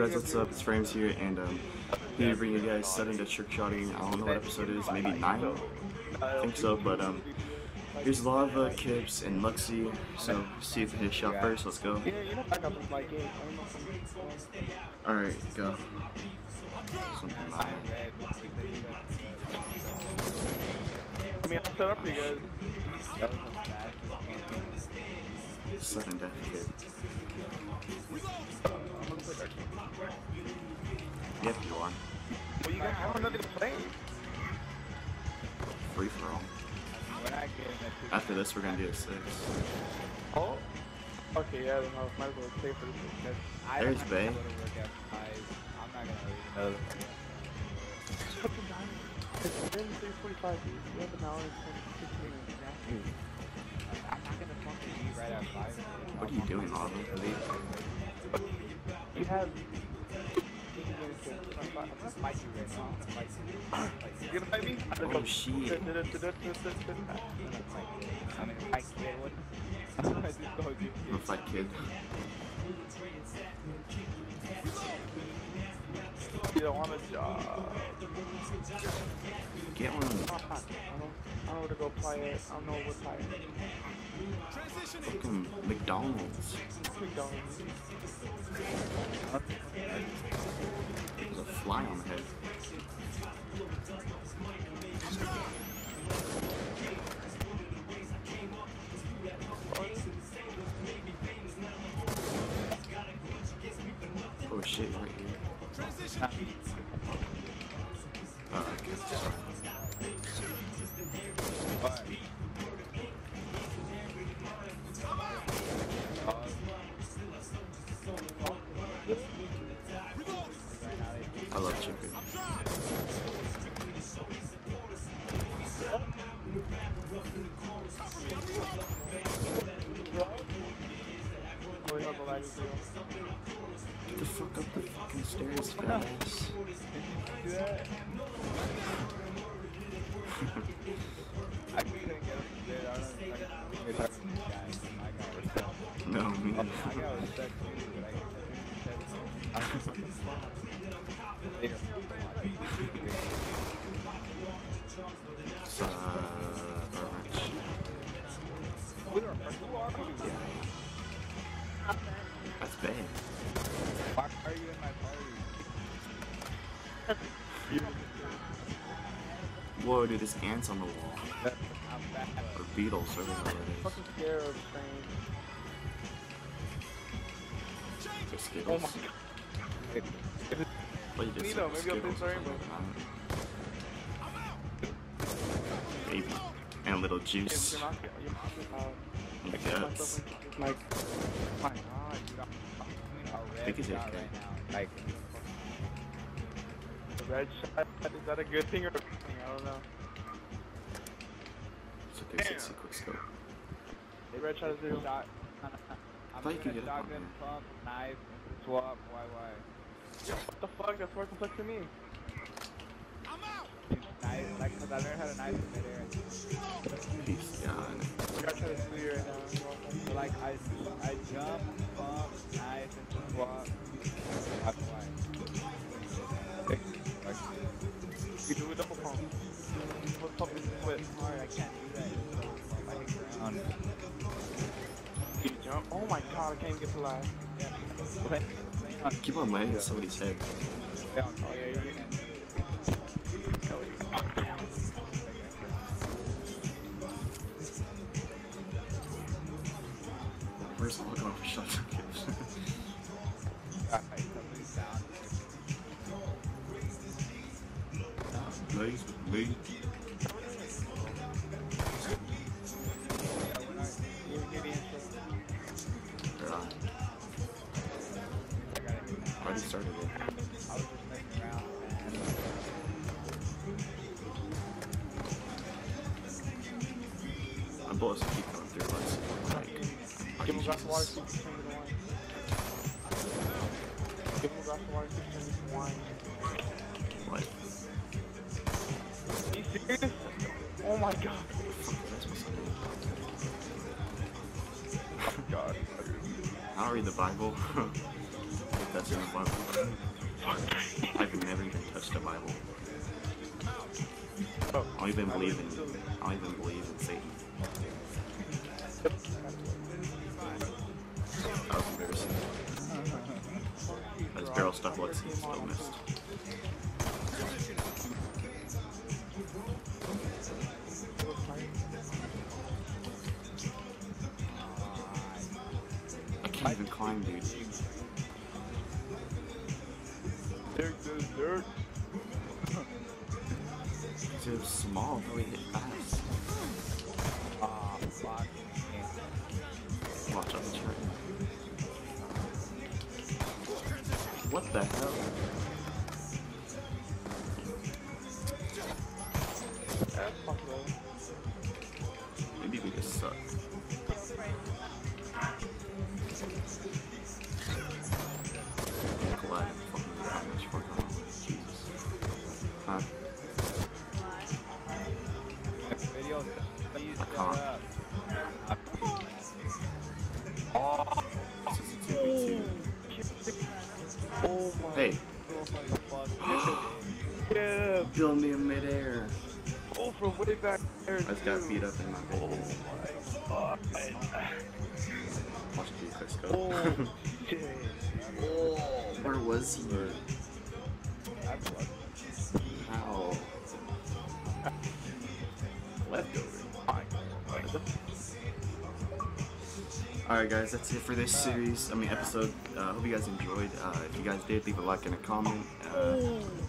guys, what's up? It's Frayms here, and here to bring you guys setting the Trickshotting. I don't know what episode it is, maybe 9? I think so, but here's Lava, Kips, and Luxie. So see if we hit a shot first. Let's go. Alright, go. Something like I mean, I'll set up for you guys. sudden death kid. Yep, you are. Well, you guys have nothing to play. Free for all. After this, we're gonna do a 6. Oh? Okay, yeah, then I might as well stay for this. There's Bay. I'm not gonna leave. It's been 3:45, dude. You have an hour and 15 minutes now. I'm not gonna fucking leave right at 5. What are you doing, Lava? You have... I'm gonna fight you right now. I'm gonna fight you. You gonna fight me? Oh, shit. I mean, I can't. What? I'm gonna fight kid. You don't want a job. Get one. I don't know where to go play it. I don't know what play it. Fucking McDonald's. McDonald's. There's a fly on the head. Oh shit, right here. I love chicken. Get the fuck up the fucking stairs, fast. I couldn't get up there. I don't know if I can guys. I got respect. No, me neither. I got respect too, but I got respect. That's bad. Why are you in my party? Whoa, dude, there's ants on the wall. I'm back. Or beetles, whatever the hell it is. Fucking scared of trains. They're Skittles. Oh my god. Well, you just Nino, said maybe I'll play Skittles or Rainbow. something. Baby. And a little juice. You're knocking out. And guts. Like, Oh my god, dude, I'm I think he's red okay. shot right now. Like, a red shot, is that a good thing or a bad thing? I don't know. It's okay, it's a quick scope. The red shot is zero. shot. I I'm thought you could doing get a up on shotgun there. pump, knife, swap, why? What the fuck? That's more complex than me. Dude, knife, like, cause I learned how to knife in midair. Peace, God. I gotta try to see you right now. So like, I jump, pump, knife, and swap. Why? You do a double pump. Double pump is split. Sorry, I can't do that. I hit ground. You jump. Oh my god, I can't even get to life. Keep on landing on somebody's head. Oh yeah, you're getting. Where's all going for shots and kills? Somebody's down. Please, please. Already started it. I was just messing around, My bullets keep going through. Let's see. Give him a glass of water, so you can turn to wine. Give him a glass of water, so you can turn to wine. What? Are you serious? Oh my god. God. I don't read the Bible. that's in the Bible. I've never even touched the Bible. I don't even believe in Satan. That was embarrassing. As barrel stuff looks, he still missed. I can't even climb, dude. Dirt. It was small, but we hit fast. Fuck. Watch out the chart. What the hell? That's possible. Maybe we just suck. Glad fucking how much work on Jesus. Huh? Video, please I shut can't. up. This is a 2v2. Oh my. Hey, Yeah. kill me in midair. Oh, from way back there. I just got beat up in my bed. Oh Watch the quick scope. my. Oh shit. Where was he? How? Leftover. Alright guys, that's it for this series, episode. Hope you guys enjoyed. If you guys did, leave a like and a comment.